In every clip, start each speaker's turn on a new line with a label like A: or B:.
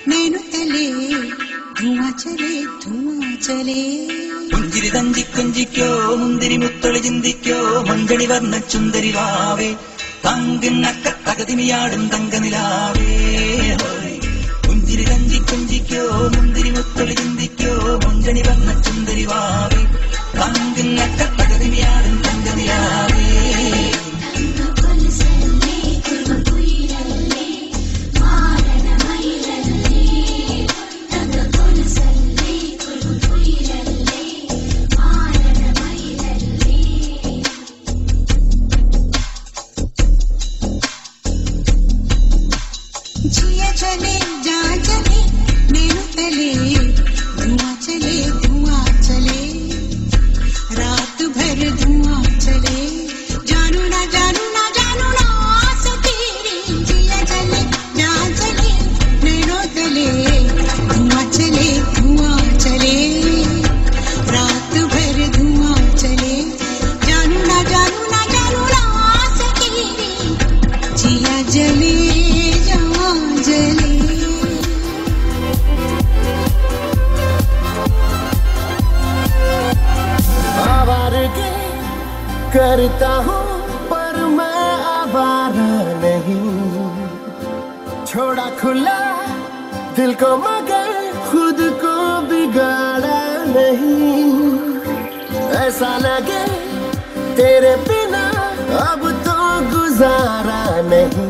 A: నేను తలే ധുവാ ചലേ
B: പുഞ്ചിരി തഞ്ചി കൊഞ്ചിക്കോ മുന്തിരി മുത്തൊളി ചിന്തിക്കോ മഞ്ചണി വർണ്ണ ചുന്ദരി വാവേ തങ്കിന്നക്ക തകതിമിയാടും തങ്കനിലാവേ പുഞ്ചിരി തഞ്ചി കൊഞ്ചിക്കോ മുന്തിരി മുത്തൊളി ചിന്തിക്കോ മഞ്ചണി വർണ്ണ ചുന്ദരി വാവേ തങ്കിന്നക്ക തകതിമിയാടും തങ്കനിലാവേ
A: जिया चले जा चले नैनो तले धुआं चले रात भर धुआं चले जानू ना सतेरी जिया चले जा चले नैनो तले धुआं चले रात भर धुआं चले जानू ना सतेरी जिया जले
C: आवारगी करता हूँ पर मैं आवारा नहीं, छोड़ा खुला दिल को मगर खुद को बिगाड़ा नहीं। ऐसा लगे तेरे बिना अब तो गुजारा नहीं,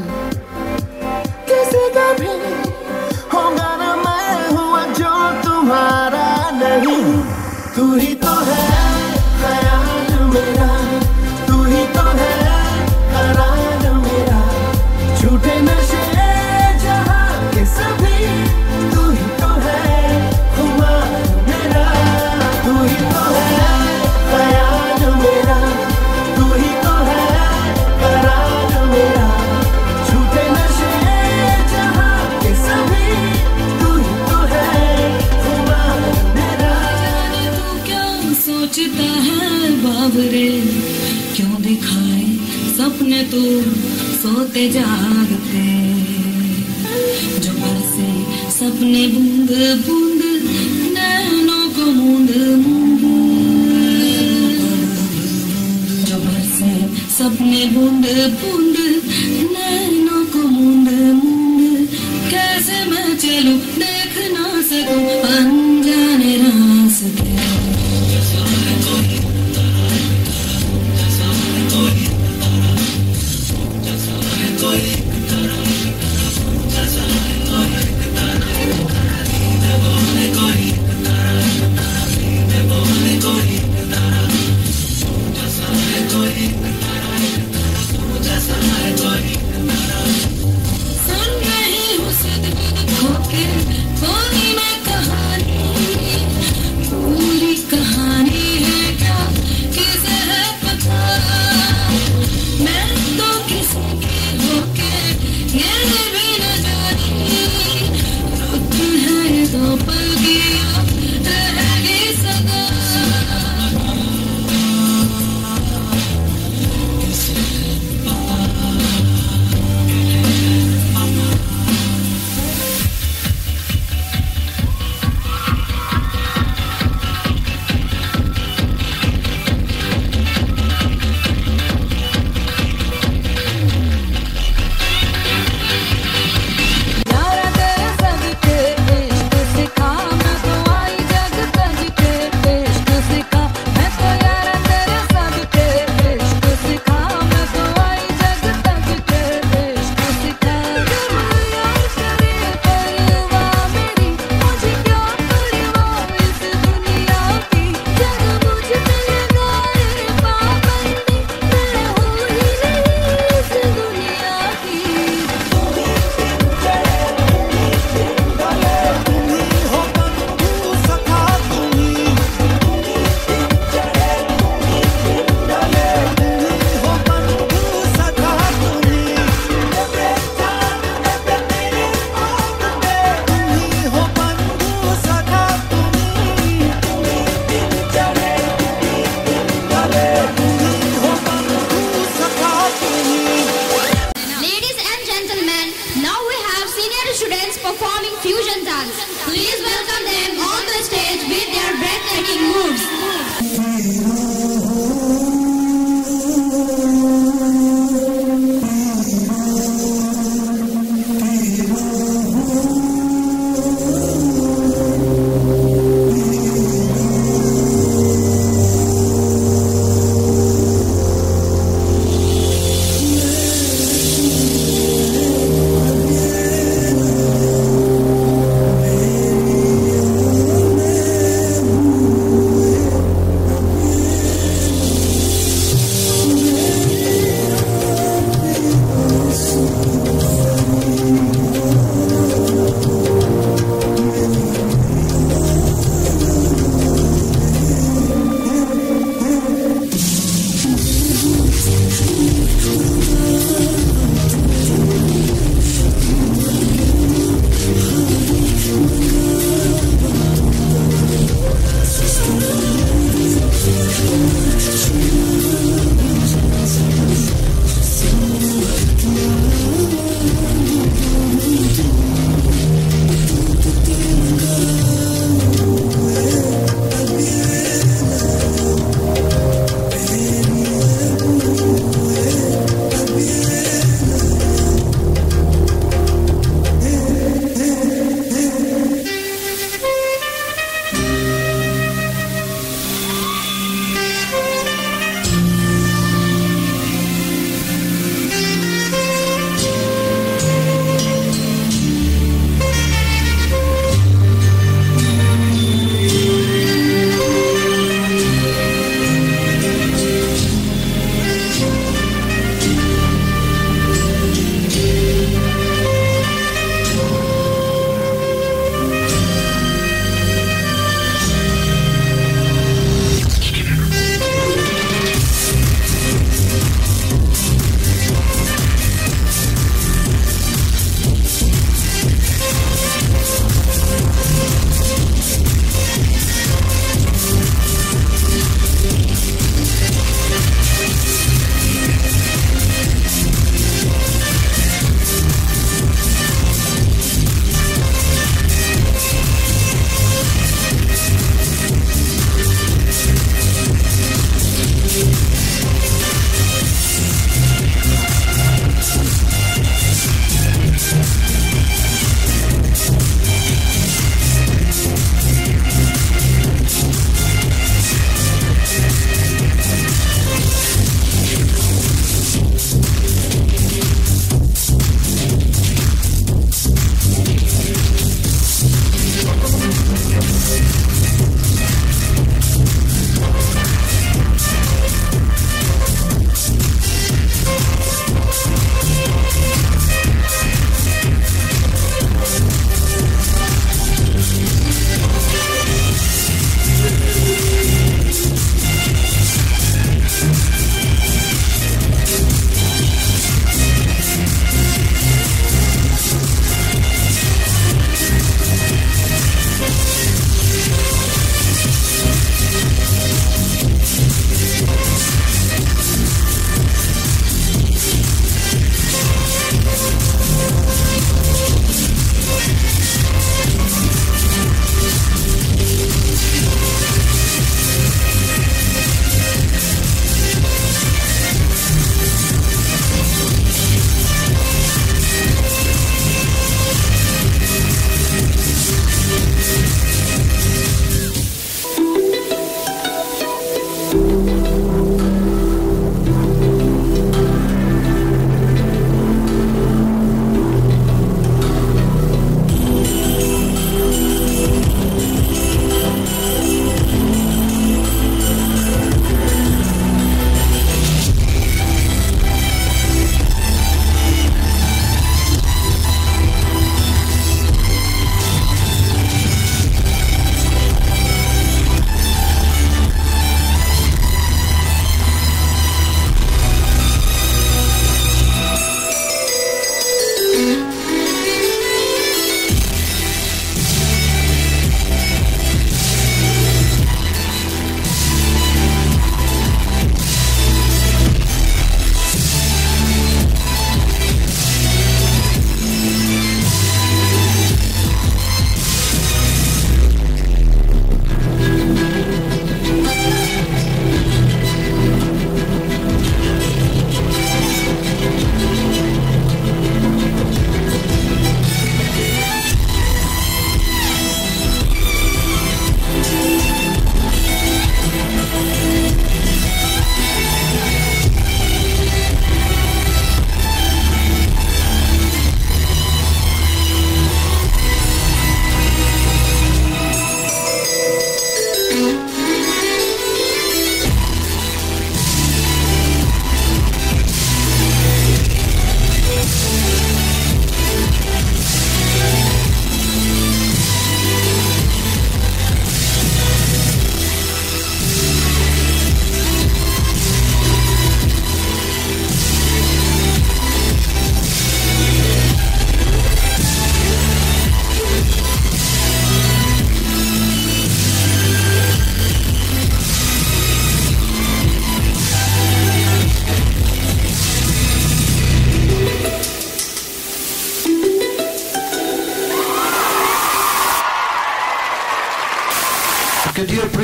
C: किसी का भी होगा ना मैं हुआ जो तुम्हारा नहीं। तू ही तो है ख्याल मेरा, तू ही तो है करार मेरा, झूठे नशे जहाँ के सभी तू ही तो है खुमार मेरा। तू ही तो है ख्याल मेरा, तू ही तो है करार मेरा, झूठे नशे जहाँ के सभी तू ही तो है खुमार मेरा।
D: सोचता है बाबरे क्यों दिखाए सपने तो सोते जागते, जो बरसे सपने बूंद बूंद नैनों को मूंद मूंद, जो बरसे सपने बूंद बूंद नैनों को मूंद मूंद। कैसे मैं चलूं देख ना सकूं अनजाने रास्ते।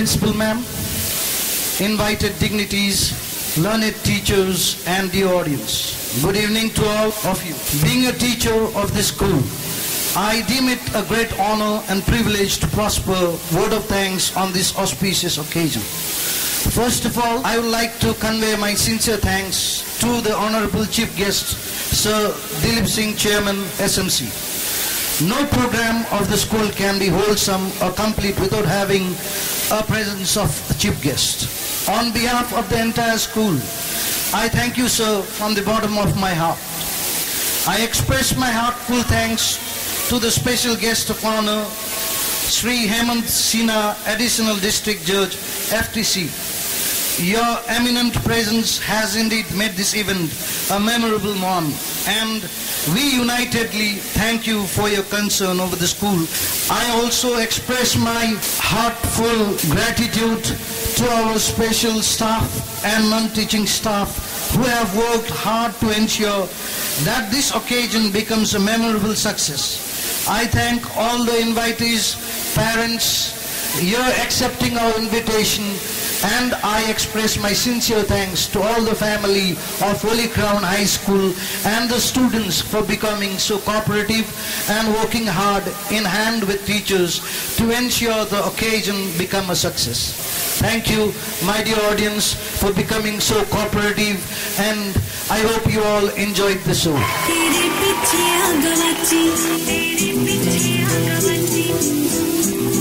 E: Principal Ma'am, invited dignitaries, learned teachers and the audience. Good evening to all of you. Being a teacher of this school, I deem it a great honor and privilege to prosper word of thanks on this auspicious occasion. First of all, I would like to convey my sincere thanks to the Honorable Chief Guest, Sir Dilip Singh, Chairman, SMC. No program of the school can be wholesome or complete without having a presence of a chief guest. On behalf of the entire school, I thank you, sir, from the bottom of my heart. I express my heartfelt thanks to the special guest of honor, Sri Hemant Sinha, Additional District Judge, FTC. Your eminent presence has indeed made this event a memorable one, and we unitedly thank you for your concern over the school. I also express my heartfelt gratitude to our special staff and non-teaching staff who have worked hard to ensure that this occasion becomes a memorable success. I thank all the invitees, parents, your accepting our invitation, and I express my sincere thanks to all the family of Holy Crown High School and the students for becoming so cooperative and working hard in hand with teachers to ensure the occasion become a success. Thank you, my dear audience, for becoming so cooperative, and I hope you all enjoyed the show.
D: तेरे पीछे आग बची